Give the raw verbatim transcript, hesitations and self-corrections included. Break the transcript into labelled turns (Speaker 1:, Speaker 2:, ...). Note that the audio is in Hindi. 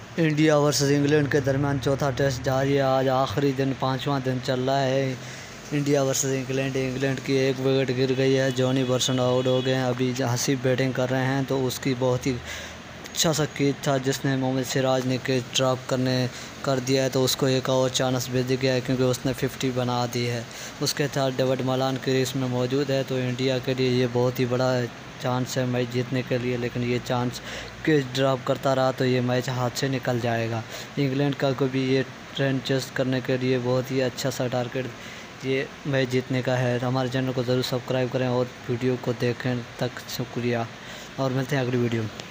Speaker 1: इंडिया वर्सेस इंग्लैंड के दरमियान चौथा टेस्ट जारी है। आज आखिरी दिन, पाँचवा दिन चल रहा है। इंडिया वर्सेस इंग्लैंड इंग्लैंड की एक विकेट गिर गई है। जॉनी बर्सन आउट हो गए हैं। अभी हसीब बैटिंग कर रहे हैं, तो उसकी बहुत ही अच्छा सा कैच था जिसने मोहम्मद सिराज ने कैच ड्रॉप करने कर दिया है, तो उसको एक और चांस भेज गया है क्योंकि उसने फिफ्टी बना दी है। उसके साथ डेविड मलान क्रीज में मौजूद है, तो इंडिया के लिए ये बहुत ही बड़ा चांस है मैच जीतने के लिए। लेकिन ये चांस कैच ड्रॉप करता रहा तो ये मैच हाथ से निकल जाएगा। इंग्लैंड का को भी ये ट्रेंड चेस्ट करने के लिए बहुत ही अच्छा सा टारगेट ये मैच जीतने का है। हमारे चैनल को ज़रूर सब्सक्राइब करें और वीडियो को देखें तक शुक्रिया, और मिलते हैं अगली वीडियो में।